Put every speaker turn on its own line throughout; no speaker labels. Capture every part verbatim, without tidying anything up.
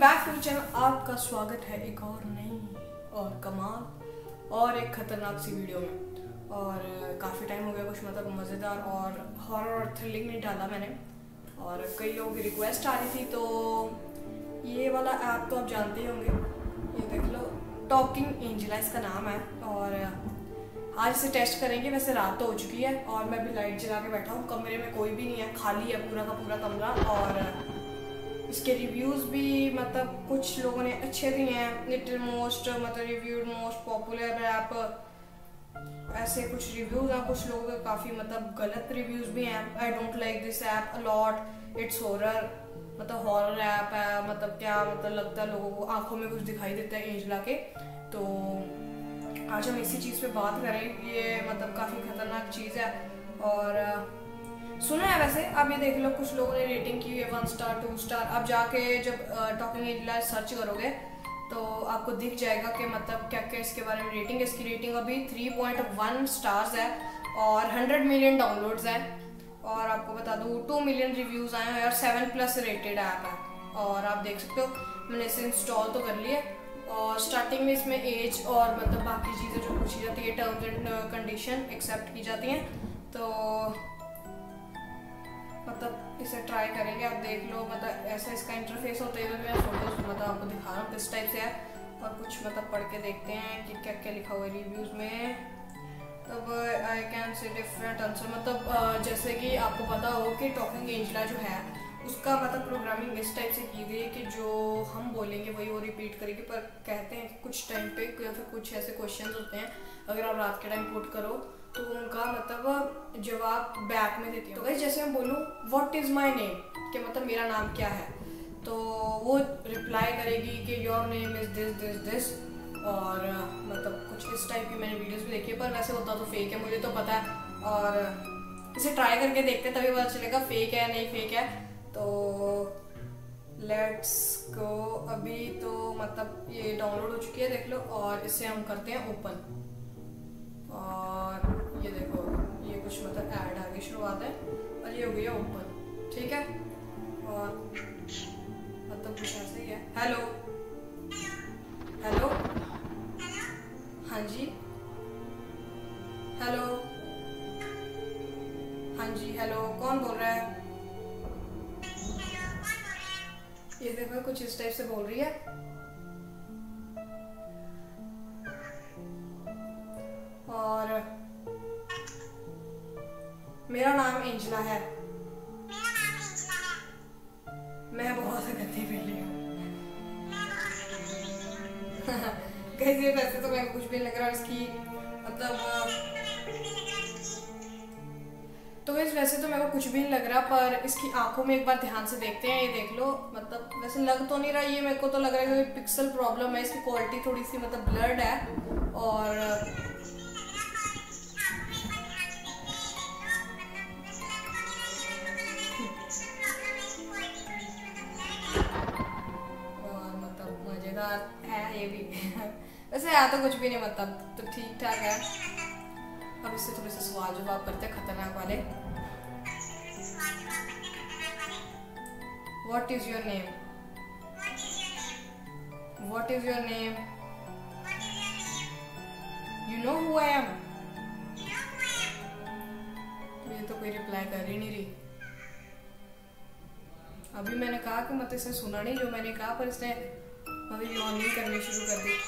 Back to channel, आपका स्वागत है एक और नई और कमाल और एक खतरनाक सी वीडियो में। और काफ़ी टाइम हो गया कुछ मतलब मज़ेदार और हॉरर और थ्रिलिंग नहीं डाला मैंने, और कई लोगों की रिक्वेस्ट आ रही थी। तो ये वाला ऐप तो आप जानते ही होंगे, ये देख लो, टॉकिंग एंजेला इसका नाम है। और आज इसे टेस्ट करेंगे। वैसे रात तो हो चुकी है और मैं भी लाइट जला के बैठा हूँ, कमरे में कोई भी नहीं है, खाली है पूरा का पूरा कमरा। और इसके रिव्यूज़ भी मतलब कुछ लोगों ने अच्छे दिए हैं, लिटिल मोस्ट मतलब रिव्यूड मोस्ट पॉपुलर ऐप, ऐसे कुछ रिव्यूज़ हैं। कुछ लोगों के काफ़ी मतलब गलत रिव्यूज़ भी हैं। I don't like this app a lot, it's horror, मतलब हॉरर ऐप है, मतलब क्या मतलब लगता है लोगों को आंखों में कुछ दिखाई देता है एंजेला के। तो आज हम इसी चीज़ पे बात करें। ये मतलब काफ़ी खतरनाक चीज़ है और सुना है वैसे। अब ये देख लो, कुछ लोगों ने रेटिंग की है वन स्टार टू स्टार। अब जाके जब टॉकिंग एंजेला सर्च करोगे तो आपको दिख जाएगा कि मतलब क्या क्या इसके बारे में रेटिंग है। इसकी रेटिंग अभी थ्री पॉइंट वन स्टार्स है और हंड्रेड मिलियन डाउनलोड्स हैं। और आपको बता दूँ टू मिलियन रिव्यूज़ आए हैं और सेवन प्लस रेटेड ऐप है। और आप देख सकते हो मैंने इसे इंस्टॉल तो कर लिया। और स्टार्टिंग में इसमें एज और मतलब बाकी चीज़ें जो पूछी जाती है, टर्म्स एंड कंडीशन एक्सेप्ट की जाती हैं। तो मतलब इसे ट्राई करेंगे। आप देख लो, मतलब ऐसा इसका इंटरफेस होता है। मैं फोटोज मतलब आपको दिखा रहा हूँ किस टाइप से है। और कुछ मतलब पढ़ के देखते हैं कि क्या क्या लिखा हुआ है रिव्यूज़ में। तब I can say different answer, मतलब जैसे कि आपको पता हो कि टॉकिंग एंजेला जो है उसका मतलब प्रोग्रामिंग इस टाइप से की गई है कि जो हम बोलेंगे वही वो रिपीट करेगी। पर कहते हैं कि कुछ टाइम पे या फिर कुछ ऐसे क्वेश्चन होते हैं, अगर आप रात के टाइम पुट करो तो उनका मतलब जवाब बैक में देती है। तो गाइस जैसे मैं बोलूँ व्हाट इज़ माय नेम, कि मतलब मेरा नाम क्या है, तो वो रिप्लाई करेगी कि your name is this this this. और मतलब कुछ इस टाइप की मैंने वीडियोस भी देखी है, पर वैसे होता तो फेक है, मुझे तो पता है। और इसे ट्राई करके देखते तभी पता चलेगा फेक है नहीं फेक है। तो लेट्स गो। अभी तो मतलब ये डाउनलोड हो चुकी है, देख लो। और इसे हम करते हैं ओपन। और ये देखो, ये कुछ मतलब ऐड आगे शुरुआत है और ये हो गया ओपन, ठीक है। और मतलब कुछ ऐसे ही है। हेलो हेलो, हाँ जी, हेलो, हाँ जी, हेलो, कौन बोल रहा है? ये देखो कुछ इस टाइप से बोल रही है। और मेरा नाम एंजेला है, मैं बहुत गंदी बिल्ली हूँ। गाइस ये वैसे तो मेरे को कुछ भी लग रहा है इसकी मतलब, तो गाइस वैसे तो मेरे को कुछ भी नहीं लग रहा, पर इसकी आंखों में एक बार ध्यान से देखते हैं। ये देख लो, मतलब वैसे लग तो नहीं रहा, ये मेरे को तो लग रहा है कि पिक्सल प्रॉब्लम है, इसकी क्वालिटी थोड़ी सी मतलब ब्लर्ड है। और और मतलब मजेदार है ये भी। वैसे है तो कुछ भी नहीं, मतलब तो ठीक ठाक है। अब इससे थोड़े से सवाल जवाब करते हैं खतरनाक वाले। What is your name? What is your name? You know who I am? ये तो कोई रिप्लाई कर ही नहीं रही। अभी मैंने कहा कि मतलब इसने सुना नहीं जो मैंने कहा, पर इसने अभी ऑनलाइन करनी शुरू कर दी।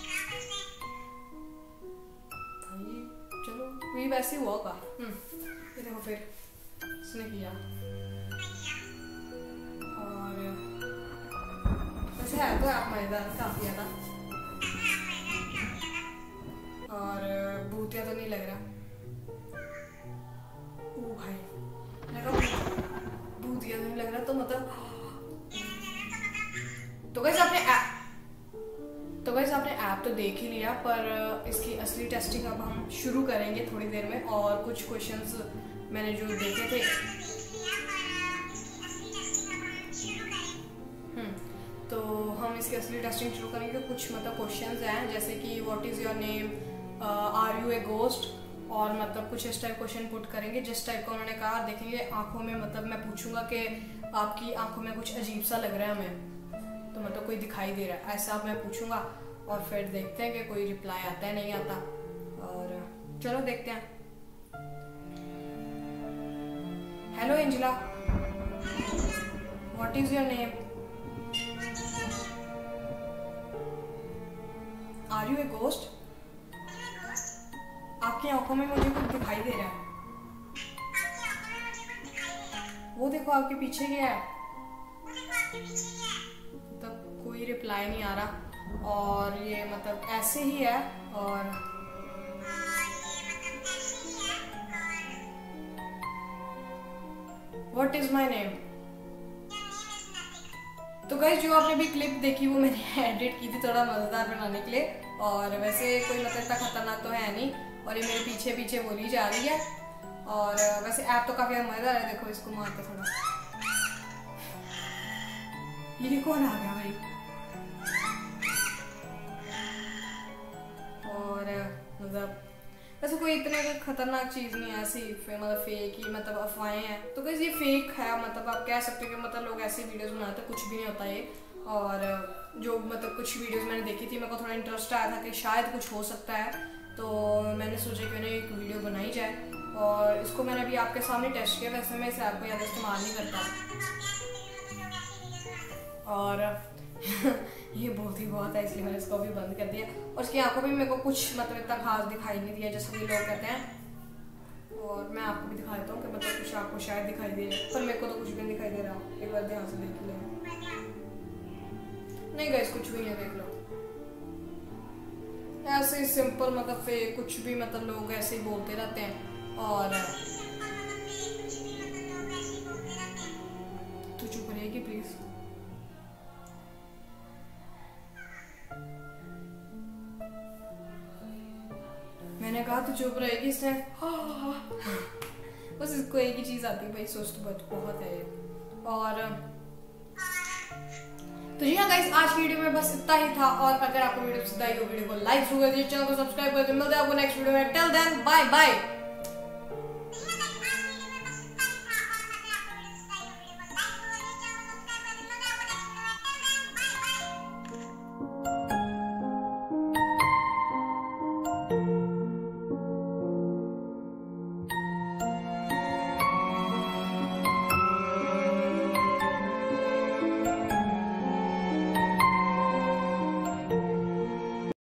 चलो ये वैसे हुआ होगा। ये देखो फिर इसने किया। और वैसे है तो आप मजेदार काफी ज्यादा, और भूतिया तो नहीं लग रहा। ओ भाई भूतिया तो नहीं लग रहा, तो मतलब तो गाइस आपने ऐप तो गाइस आपने ऐप तो देख ही लिया, पर इसकी असली टेस्टिंग अब हम शुरू करेंगे थोड़ी देर में। और कुछ क्वेश्चंस मैंने जो देखे थे, हम्म तो हम इसकी असली टेस्टिंग शुरू करेंगे। कुछ मतलब क्वेश्चंस हैं जैसे कि what is your name, are you a ghost, और मतलब कुछ इस टाइप क्वेश्चन पुट करेंगे जिस टाइप का उन्होंने कहा। देखेंगे आंखों में, मतलब मैं पूछूंगा कि आपकी आंखों में कुछ अजीब सा लग रहा है हमें, तो मतलब कोई दिखाई दे रहा है, ऐसा मैं पूछूंगा और फिर देखते हैं कि कोई रिप्लाई आता है नहीं आता। और चलो देखते हैं। Hello Angela, what is your name? Are you a ghost? आपकी आंखों में मुझे कुछ दिखाई दे रहा है। वो देखो आपके पीछे क्या है। तब कोई रिप्लाई नहीं आ रहा और ये मतलब ऐसे ही है। और व्हाट इज माई नेम? तो गाइस जो आपने भी क्लिप देखी वो मैंने एडिट की थी थोड़ा मजेदार बनाने के लिए, और वैसे कोई मतलब इतना खतरनाक तो है नहीं, और ये मेरे पीछे पीछे बोली जा रही है। और वैसे ऐप तो काफी मजेदार है। देखो इसको मारते थोड़ा। ये कौन आ गया भाई? और मतलब वैसे कोई इतने खतरनाक चीज नहीं है, ऐसी मतलब फेक ही मतलब अफवाहें हैं। तो गाइस ये फेक है, मतलब आप कह सकते हो कि मतलब लोग ऐसी वीडियोस बनाते हैं, कुछ भी नहीं होता ये। और जो मतलब कुछ वीडियोस मैंने देखी थी, मेरे को थोड़ा इंटरेस्ट आया था कि शायद कुछ हो सकता है, तो मैंने सोचा कि मैंने एक वीडियो बनाई जाए। और इसको मैंने अभी आपके सामने टेस्ट किया। वैसे मैं इस ऐप को ज़्यादा इस्तेमाल नहीं करता। और ये बोलती बहुत है इसलिए मैंने इसको भी बंद कर दिया। और उसकी आंखों में मेरे को कुछ मतलब इतना खास दिखाई नहीं दिया जैसे कि लोग कहते हैं। और मैं आपको भी दिखा देता हूँ कि मतलब कुछ आपको शायद दिखाई दे रहा है, पर मेरे को तो कुछ भी नहीं दिखाई दे रहा। एक बार ध्यान से देख लो। नहीं गाइस कुछ भी नहीं, देख लो। ऐसे सिंपल मतलब फेक कुछ भी मतलब लोग ऐसे ही बोलते रहते हैं। और तू चुप रहेगी प्लीज? मैंने कहा तू चुप रहेगी। इसने बस इसको एक ही चीज आती है भाई, सोच तो बहुत बहुत है ये। और तो जी हाँ गाइस, आज की वीडियो में बस इतना ही था। और अगर आपको वीडियो पसंद आई तो वीडियो को लाइक जरूर कर दीजिए, चैनल को सब्सक्राइब कर दीजिए। मिलते हैं आपको नेक्स्ट वीडियो में। Till then bye bye.